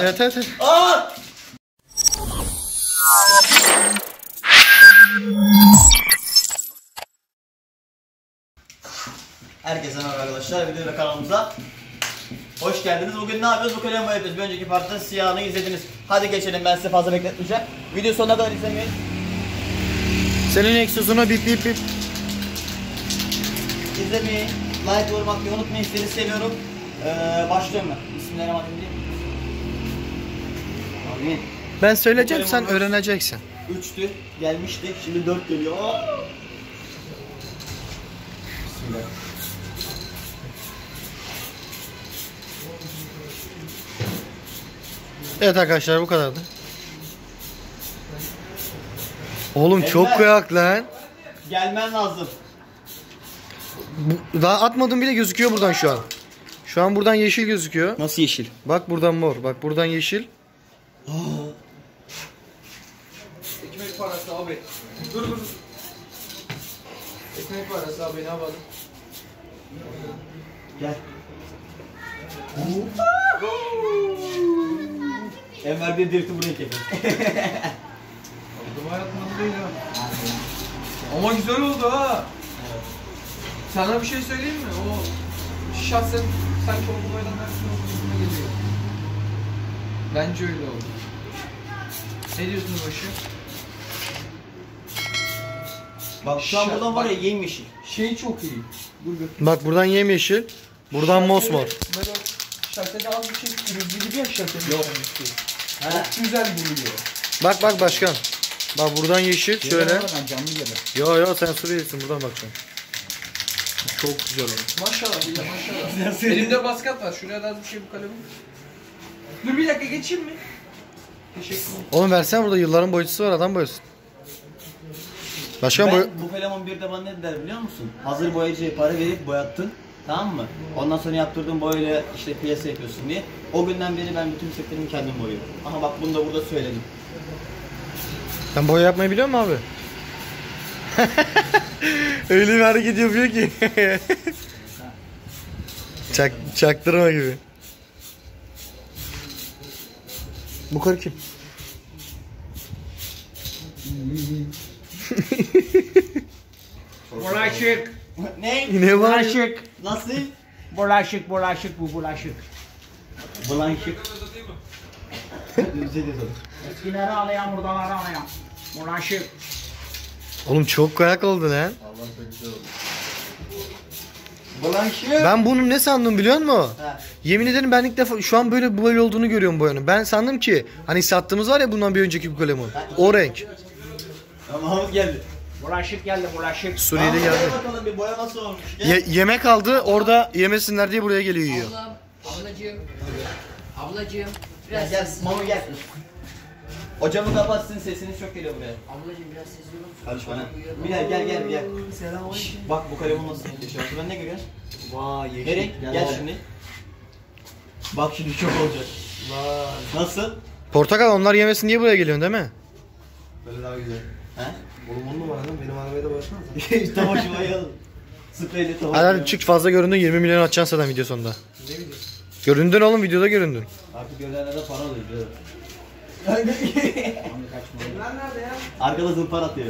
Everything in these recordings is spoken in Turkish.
Evet evet. Evet. Aa! Herkese merhaba arkadaşlar, video ve kanalımıza hoş geldiniz. Bugün ne yapıyoruz? Bu kalemi yapıyoruz. Bir önceki partta siyahını izlediniz. Hadi geçelim, ben size fazla bekletmeyeceğim. Video sonuna kadar izlemeyin. Senin egzozuna bip bip bip. İzlemeyi, like vurmayı unutmayın. Sizleri seviyorum. Başlıyorum ben. Bismillahirrahmanirrahim. Amin. Ben söyleyeceğim, sen öğreneceksin. 3'tü, gelmişti. Şimdi 4 geliyor. Bismillah. Evet arkadaşlar, bu kadardı. Oğlum Enver. çok kıyak lan. Gelmen lazım. Daha atmadım bile, gözüküyor buradan şu an. Şu an buradan yeşil gözüküyor. Nasıl yeşil? Bak buradan mor, bak buradan yeşil. Ekmek parası abi. Dur. Ekmek parası abi, ne yapalım? Gel. Enver bir dirti buraya çekin. Aldım hayatımda değil ha. Ama güzel oldu ha. Sana bir şey söyleyeyim mi? O şahsen sanki o boydan dersin olduğuna geliyor. Bence öyle oldu. Ne diyorsun başı? Bak şu an buradan var ya yemyeşil. Şey çok iyi. Dur bir. Bak buradan yemyeşil, buradan mosmor. Böyle şarkıda az bir şey kırmızı gibi ya şarkıda. Yok. He. Çok güzel duruyor. Bak başkan. Bak buradan yeşil şöyle. Ben canlı gibi. Yo sen Suriyelisin, buradan bakacaksın. Çok güzel olmuş. Maşallah billah maşallah. Elimde basket var. Şuraya da az bir şey bu kalemi. Dur bir dakika, geçeyim mi? Teşekkür ederim. Oğlum versene, burada yılların boyacısı var, adam boyasın. Başkan Ben bu kalemun bir de bana ne dediler biliyor musun? Hazır boyacıya para verip boyattın. Tamam mı? Ondan sonra yaptırdığın boyayla işte piyasa yapıyorsun diye. O günden beri ben bütün setlerimi kendim boyuyorum. Aha bak bunu da burada söyledim. Sen boya yapmayı biliyor musun abi? Öyle bir hareket yapıyor ki. Çaktırma gibi. Bu karı kim? Bulaşık. Ne? Ne var? Bulaşık. Nasıl? Bulaşık bu bulaşık. Bulaşık. Güzel yazalım. Eskileri alayan buradaları alayan. Bulaşık. Oğlum çok kayak oldu lan. Bulaşık. Ben bunu ne sandım biliyor musun? Ha. Yemin ederim ben ilk defa şu an böyle olduğunu görüyorum boyanın. Ben sandım ki hani sattığımız var ya bundan bir önceki bu kalemun. O renk. Tamam geldi. Bulaşık geldi bulaşık. Suriyeli Tamam, geldi. gel bakalım bir boya nasıl olmuş. Gel. Yemek aldı, orada yemesinler diye buraya geliyor yiyor. Ablacığım, Gel biraz gel sessiz Mamo olur gel. musun? O camı kapatsın, sesiniz çok geliyor buraya. Ablacığım biraz sessiz olur musun? Karış bana. Gel. Şşş, bak bu kalemun nasıl yaşıyor. Ben ne görüyorsun? Vay yeşil. Nereye? Gel şimdi. Bak şimdi çok olacak. Vay. Nasıl? Portakal, onlar yemesin diye buraya geliyorsun değil mi? Böyle daha güzel. He? Oğlum 10 numara lan, benim arabaya da başlar mısın? işte başıma yalım. Spreyle tavuk. Hadi çık, fazla göründün, 20 milyon atacaksın zaten video sonunda. Ne bileyim. Göründün oğlum, videoda göründün. Artık görenlere para alıyor. Biliyorum. Lan nerede ya? Arkada zımpara atıyor.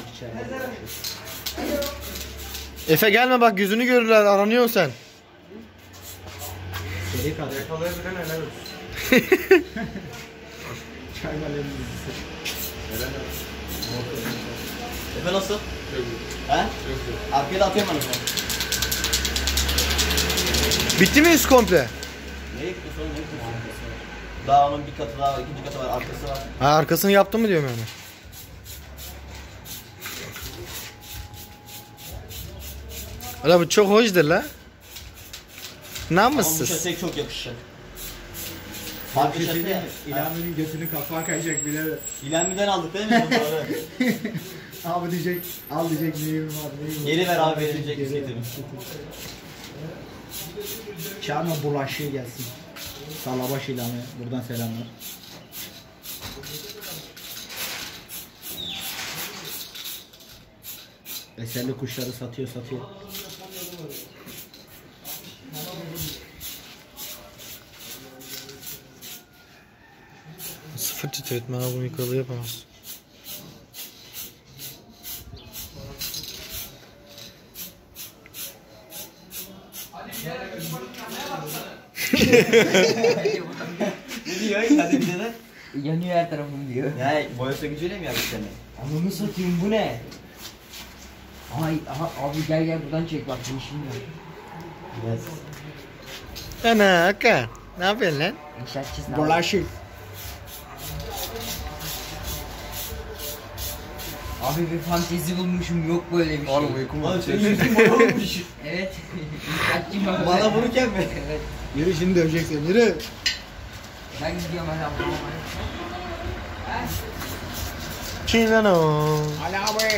Efe gelme bak, yüzünü görürler, aranıyorsun sen. Yakalayabilen helal olsun. Efe nasıl? He? Arkaya da atıyorum ben o zaman. Bitti mi üst komple? Nereye gidiyorsun oğlum? Nereye gidiyorsun? Daha onun bir katı daha var, ikinci katı var, arkası var. Ha, arkasını yaptın mı diyorum yani. Hala bu çok hoşdur la. Ama bu Namussuz. şaseye çok yakışacak. Farklı şase ya. İlhami'nin götünü kapağı kayacak bile. İlhanmi'den aldık değil mi? Doğru. Abi diyecek, al diyecek neyim var neyim var. Geri ver abi, verilecek bisikletimi. Çağırma bulaşığı gelsin. Salabaş İlhami, buradan selamlar. Eserli kuşları satıyor. Sıfır titretme abi, bu mikroda yapamaz. Ne diyor? Hadi bir de. Yanıyor her tarafım diyor. Ya boyası gücüyle mi yaptı seni? Ananı satayım bu ne? Ay aha, abi gel buradan çek bak bu işim yok. Yes. Ana Hakan. Ne yapıyorsun lan? İnşaatçısın abi. Bulaşık. Abi bir fantezi bulmuşum, yok böyle bir şey. Oğlum uykum var. Oğlum senin yüzün boya olmuş. Evet. İnşaatçıyım abi. Bana vururken mi? Evet. Yürü şimdi dövecek seni yürü. Ben gidiyorum hadi abi. Kim lan o? Ali abi.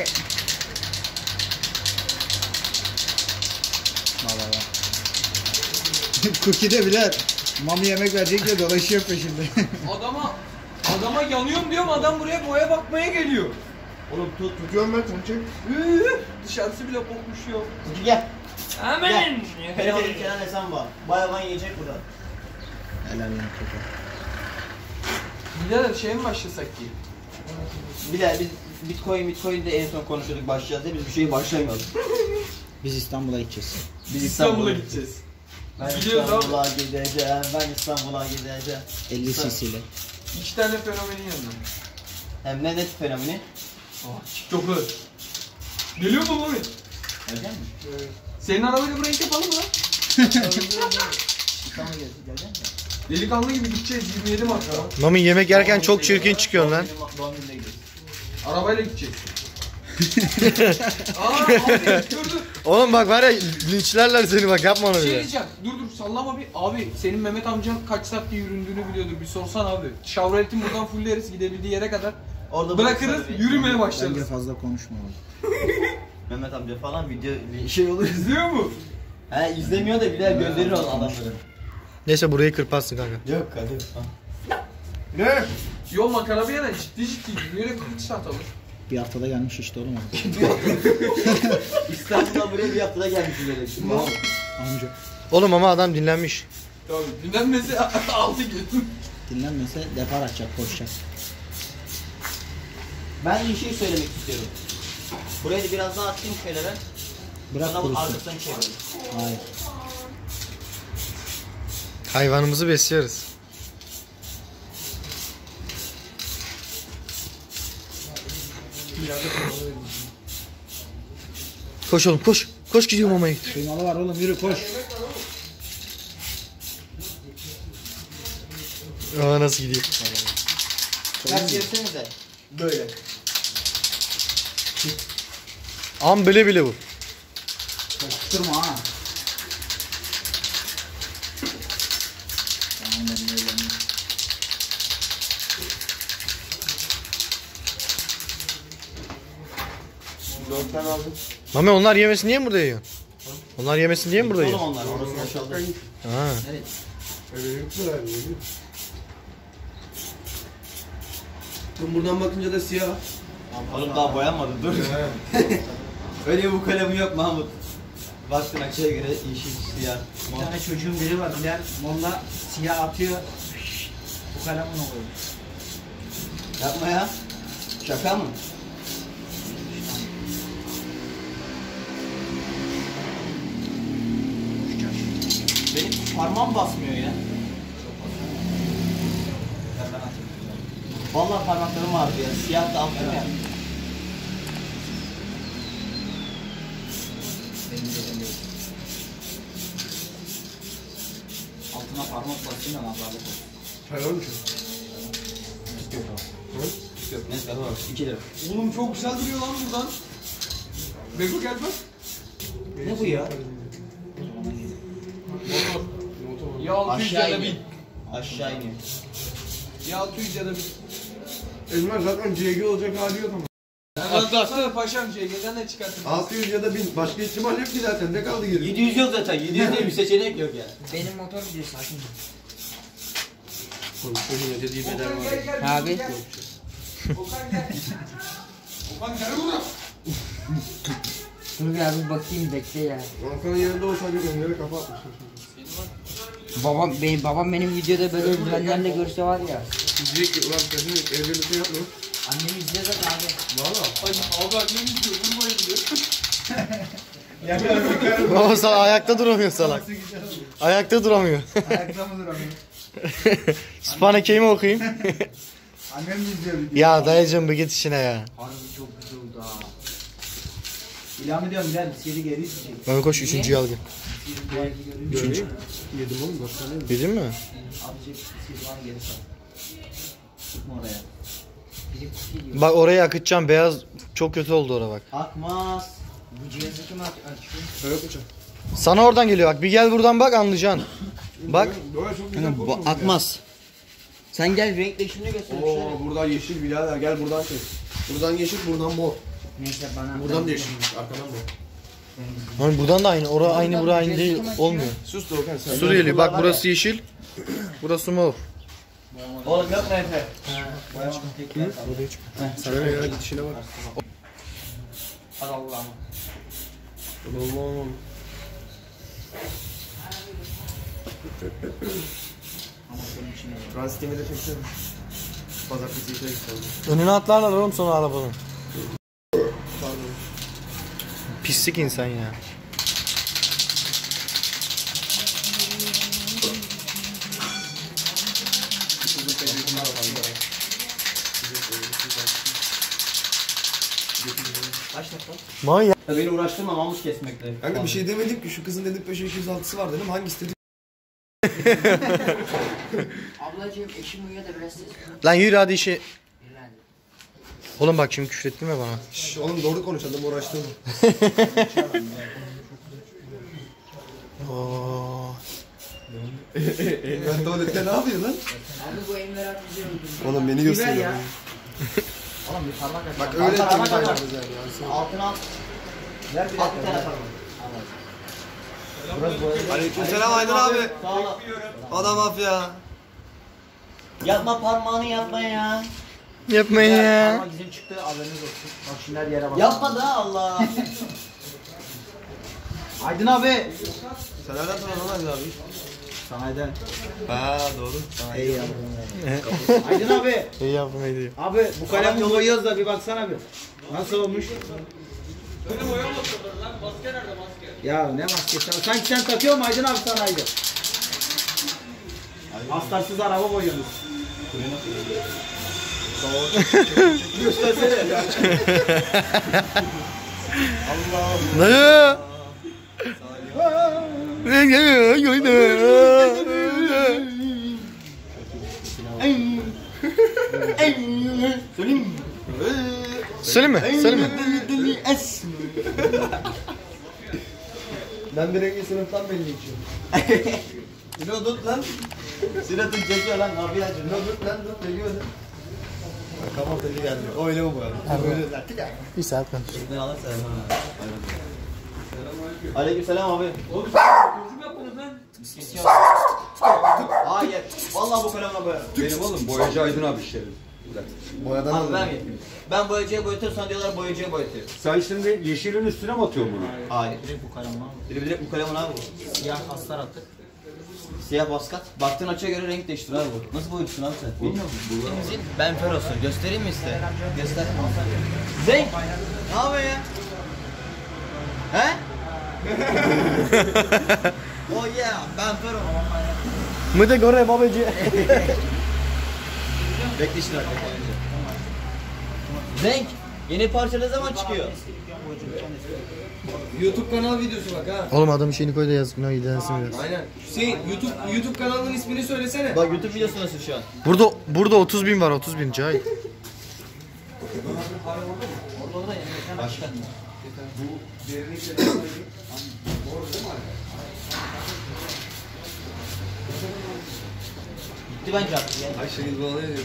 Valla. Cookie de biler. Mami yemek verecek diye dolaşıyor peşinde. Adama yanıyorum diyorum, adam buraya boya bakmaya geliyor. Oğlum tut. Tutuyorum ben onu çek. Dışarısı bile kokmuş yok. Kutu gel. Hemen. Telefonun Kenan Esen var. Bayağı yiyecek burada. Helal yani kötü. Bir de şeye mi başlasak ki? Bir de biz Bitcoin'de en son konuşuyorduk başlayacağız diye, biz bir şeye başlamıyoruz. Biz İstanbul'a gideceğiz. Biz İstanbul'a gideceğiz. Ben Gidiyoruz abi. İstanbul'a gideceğim, ben İstanbul'a gideceğim. 50 cc ile. 2 tane fenomenin yanına. Hem ne net fenomeni? TikTok'u. Geliyor mu Mami? Öyle mi? Senin arabayla buraya yapalım mı lan? İstanbul'a gelecek mi? Delikanlı gibi gideceğiz 27 Mart'ta. Mami yemek yerken çok çirkin çıkıyorsun lan. Doğum gününe gidiyoruz. Arabayla gideceğiz. Abi dur. Oğlum bak var ya, linçlerler seni, bak yapma onu Bir şey bile. diyeceğim. Dur sallama bir. Abi senin Mehmet amcan kaç saatte yüründüğünü biliyordur. Bir sorsan abi. Chevrolet'in buradan fulleriz gidebildiği yere kadar. Orada Bırakırız, bırakırız, yürümeye Bence başlarız. fazla konuşma oğlum. Mehmet amca falan video bir şey olur. İzliyor mu? He izlemiyor da bile gönderir o adamları. Neyse burayı kırparsın kanka. Yok hadi. Ne? Yo makara bir yana ciddi. Yürek kaç saat alır? Bir haftada gelmiş işte oğlum. İstanbul'a buraya bir haftada gelmişiz öyle. Şimdi Amca. Oğlum ama adam dinlenmiş. Tabii. Dinlenmesi 6 gün. Dinlenmese depar atacak, koşacak. ben bir şey söylemek istiyorum. Buraya da biraz daha atayım şeylere. Bırak Sonra bu kurusun. arkasını çevirelim. Hayır. Hayvanımızı besliyoruz. Koş oğlum koş. Koş gidiyorum mamaya git. Kıymalı var oğlum yürü koş. Aa nasıl gidiyor? Ters çevirsenize. Böyle. Am bile bile bu. Koşturma ha. Tamam ben öyle. Dört tane aldım. Mami onlar yemesin diye mi burada yiyorsun? Onlar yemesin diye mi burada Oğlum yiyorsun? onlar orası boşaldı. Ha. Öyle yoktur abi. Dur buradan bakınca da siyah. Oğlum daha boyanmadı dur. Öyle bu kalemi yok Mahmut. Baktın açıya göre yeşil siyah. Bir tane çocuğun biri var bilen monla siyah atıyor. Bu kalem ona koymuş. Yapma ya. Şaka mı? Benim parmağım basmıyor ya. Vallahi parmaklarım ağrıyor ya. Siyah da altın ya. Altına parmak basayım da nazarlık olsun. Çay var mı şu? Neyse var. 2 lira. Oğlum çok güzel duruyor lan buradan. Beko gel bak. Ne bu ya? Ya 600 ya da 1000. Aşağı iniyor. Ya 600 ya da 1000. Ezmer zaten CG olacak hali yok ama. Atlasana paşam CG'den de çıkartın. 600 ya da 1000. Başka ihtimal yok ki zaten. Ne kaldı geri? 700 yok zaten. 700 diye bir seçenek yok ya. Benim motor gidiyor sakin. Konuşmanın ödediği bedel var. Abi. Okan gel. Okan gel buraya. Dur bir abi bakayım bekle ya. Ankara'nın yanında olsaydı gönlere kafa atmıştım. Babam benim videoda böyle eldivenlerle görse var ya. Diyecek ki ulan kadın evde bir şey yapma. Annem izleyecek abi. Ay abi annem gidiyor vurmayın diyor. Baba sana ayakta duramıyor salak. Ayakta duramıyor. Ayakta mı duramıyor? Sübhaneke'yi mi okuyayım? Annem mi izliyor videoyu? Ya dayıcım bir git işine ya. Harbi çok güzel oldu ha. İlham ediyorum gel seri geri isteyecek. Mehmet koş 3. al gel. Göreyim. Yedim oğlum bak sana. Bildin mi? Azıcık sirvanı geri sal. Çıkma oraya. Biri kutu diyor. Bak orayı akıtacağım beyaz çok kötü oldu orada bak. Akmaz. Bu cihazı kim açıyor? Evet hocam. Sana oradan geliyor bak bir gel buradan bak anlayacaksın. Bak. Böyle çok güzel kokmuyor mu ya? Akmaz. Sen gel renk değişimini göster. Oo buradan yeşil birader gel buradan çek. Buradan yeşil buradan mor. Neyse bana. Buradan da yeşil arkadan mor. Hani buradan da aynı. Ora aynı bura aynı değil olmuyor. Sus Doğukan sen. Suriyeli bak burası yeşil. Burası mor. Oğlum yok mu Efe? Söyle ya git işine bak. Hadi Allah'ım. Allah'ım. Transit de çeksene. Pazartesi işe gitsin. Önüne atlarlar oğlum sonra arabanın. Pardon. Pislik insan ya. Kaç dakika? Manyak. Ya beni uğraştırma mamut kesmekle. Kanka bir şey demedim ki şu kızın dedim 5-206'sı var dedim hangisi dedim. Ablacığım eşim uyuyor da biraz ses. Lan yürü hadi işe. Yürü hadi. Oğlum bak şimdi küfür ettirme bana. Şşş oğlum doğru konuş adam uğraştırma. Oo. Ben tuvalette ne yapıyor lan? Abi bu Enver abi bizi öldürdü. Oğlum beni gösteriyor. ya. Oğlum bir parmak at. Bak öyle Altına temiz bak, aylar bak. güzel ya. Altına al. Ver bir At bir dakika. tane parmak. Aleykümselam Aydın abi. Sağ ol. Adam mafya. Yapma parmağını yapma ya. Yapmayın ya. Parmak izim çıktı haberiniz olsun. Bak şimdi her yere bak. Yapma da Allah. Aydın abi. Sen nereden tanıdın Aydın abi? Sanayiden. Ha doğru. Ey yavrum. Aydın abi. İyi yaptım ediyor. Abi bu kalemi boyuyoruz da bir baksana bir. Nasıl olmuş? Böyle boyamadılar lan maske nerede maske? Ya ne maskesi? Sanki sen takıyor mu Aydın abi sanayide? Aslarsız araba boyuyoruz. Göstersene. Ne? Söyleyeyim mi? Söyleyeyim mi? Ben birinci sınıftan belli içiyorum. Şunu tut lan. Siratın çekiyor lan. Abi ya şunu tut. Lan dur geliyor lan. Kapat eli geldi. Öyle mi bu ya? Böyle zaten ya. Bir saat konuş. Ne alırsa Aleykümselam abi. Oğlum çocuk yapmadın lan. Hayır. Vallahi bu kalemle boyarım. Benim oğlum boyacı Aydın abi işleri. Boyadan Abi aldım. ben yapayım. Ben boyacıya boyatırsan diyorlar boyacıya boyatıyor. Sen şimdi yeşilin üstüne mi atıyorsun bunu? Hayır. Direkt bu kalem abi. Direkt bu kalemin abi bu. Siyah astar attık. Siyah baskat. Baktığın açıya göre renk değiştir abi bu. Nasıl boyuyorsun abi sen? Bilmiyor musun? Bizim Ben Feros'u. Göstereyim mi size? Göster. Zenk. Ne yapıyor ya? He? Oh yeah. Ben Fero. Mı da göre babacı. Bekle şimdi arkadaşlar. Zenk. Yeni parça ne zaman çıkıyor? YouTube kanal videosu bak ha. Oğlum adam şeyini koy da yazık. Ne ilgilensin biraz. Aynen. Hüseyin YouTube kanalının ismini söylesene. Bak YouTube videosu nasıl şu an? Burada 30.000 var 30.000 Cahit. Başka. Gitti bence artık ya. Ayşegül bana ne diyor?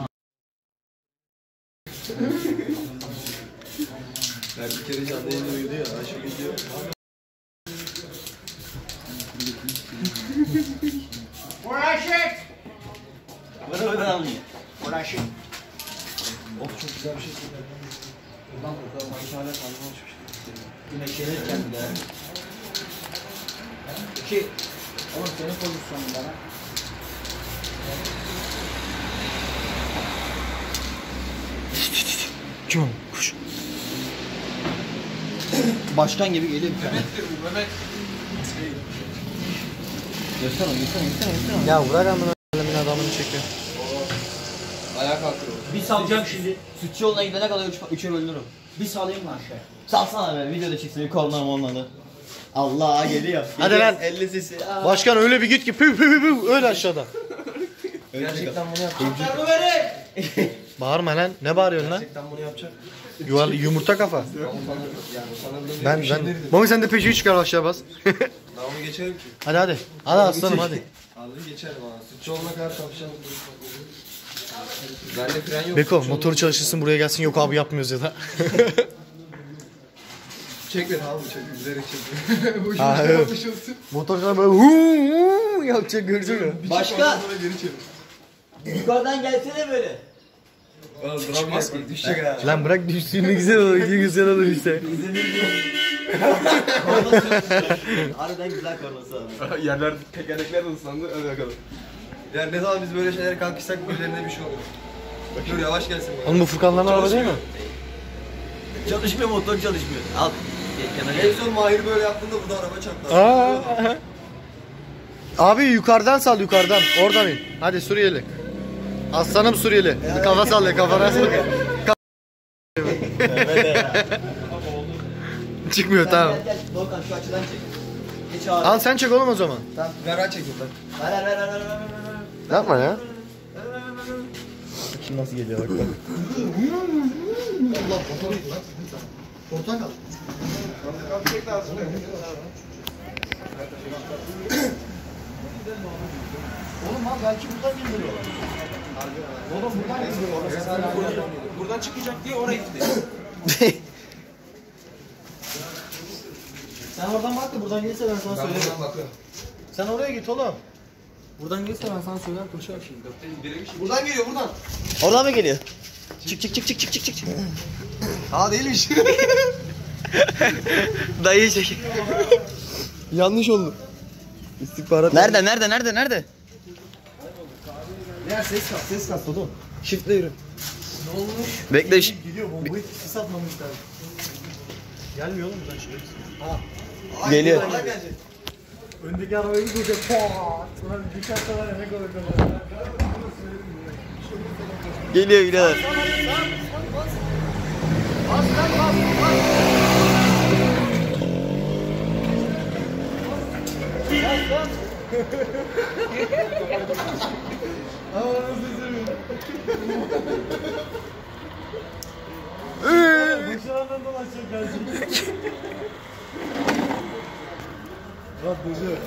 Ben bir kere canlı yayında uyudu ya Ayşegül diyor. Bana öyle almıyor. Uğraşın. Of çok güzel bir şey söyledin. Buradan bakalım hala kalmamış bir şey. Güneşlenirken bile. Ki Oğlum senin pozisyonunda lan. Cum kuş. Başkan gibi geliyor bir tane. Mehmet'tir bu Mehmet. Göster onu, göster onu. Ya bırak amına koyayım adamını çekiyor. Ayağa kalkıyor. Bir salacağım şimdi. Sütçü yoluna gidene kadar 3'e bölünürüm. Bir salayım mı aşağıya? Salsana be, videoda çıksın bir kornam olmadı. Allah geliyor. Hadi lan. 50 sesi. Başkan öyle bir git ki pü pü pü pü öyle aşağıda. Gerçekten bunu yap. Kurtarma beni. Bağırma lan. Ne bağırıyorsun lan? Gerçekten bunu yapacak. Yuvarlı yumurta kafa. Ben. Mami sen de peşeyi çıkar aşağı bas. Daha geçerim ki. hadi hadi. Hadi aslanım hadi. Aldım geçerim ha. Sütçü olana kadar çalışalım. Bende fren yok. Beko motoru çalışırsın buraya gelsin yok abi yapmıyoruz ya da. Çek beni abi çek. Bilerek çek. Boşuna Ha, evet. yapmış olsun. Motor sana böyle huu yapacak görecek mü? Başka Sonra geri çevir. yukarıdan gelsene böyle. Oğlum duramaz ki. Düşecek ha. Lan bırak düştüğünde güzel olur, güzel olur işte. Kornası yok. Harbiden güzel kornası abi. Yerler tekerlekler de ıslandı. Hadi bakalım. Yani ne zaman biz böyle şeylere kalkışsak birilerine bir şey oluyor. Dur yavaş gelsin bu. Oğlum bu Furkanların araba değil mi? Çalışmıyor, motor çalışmıyor. Al. Kenara En son Mahir böyle yaptığında bu da araba çarptı. Aa. Abi yukarıdan sal yukarıdan. Oradan in. Hadi Suriyeli. Aslanım Suriyeli. Bir kafa sallıyor kafana sallıyor. Çıkmıyor tamam. Gel Volkan şu açıdan çek. Geç abi. Al sen çek oğlum o zaman. Tamam Vera çekiyor lan. Ver. Yapma ya. Kim nasıl geliyor bak bak. Allah motor gitti lan. Portakal. Oğlum lan belki buradan indiriyorlar. Oğlum buradan indiriyorlar. Buradan çıkacak diye oraya gitti. Sen oradan bak da buradan gelirse ben sana Ben söylerim. buradan bakıyorum. Sen oraya git oğlum. Buradan gelirse ben sana söylerim konuşalım şimdi. Buradan geliyor buradan. Oradan mı geliyor? Çık. Ha değilmiş. Dayı çek. Yanlış oldu. İstihbarat. Nerede? Ya ses kas oğlum. Shift'le yürü. Bekle. Gidiyor bombayı sis atmamışlar. Gelmiyor oğlum buradan şuraya. Geliyor. Öndeki arabaya bir duracak. Pat. Lan bir şartta var ya ne kadar. Geliyor. Dışarıdan dolaşacak gelecek. Bak bozuyor.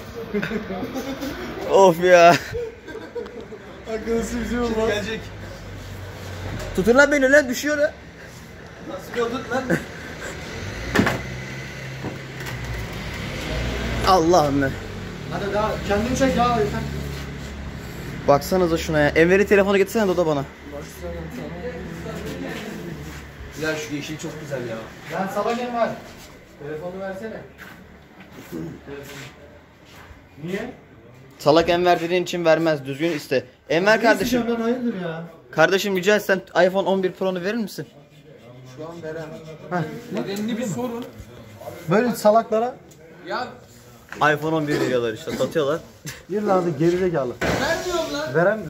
Of ya. Arkadaşı bir şey olmaz. Gelecek. Tutun lan beni lan düşüyor lan. Nasıl gördün lan? Allah'ım be. Hadi daha kendini çek ya. Baksanıza şuna ya. Enver'in telefonu getirsene Dodo bana. Ya şu yeşil çok güzel ya. Lan Sabagen var. Telefonu versene. Niye? Salak Enver dediğin için vermez. Düzgün iste. Enver kardeşim. Ben hayırdır ya. Kardeşim rica etsen iPhone 11 Pro'nu verir misin? Şu an veremem. Nedenini bir sorun. Böyle salaklara Ya iPhone 11 veriyorlar işte satıyorlar. bir lazım gerizekalı. vermiyorum lan. Veren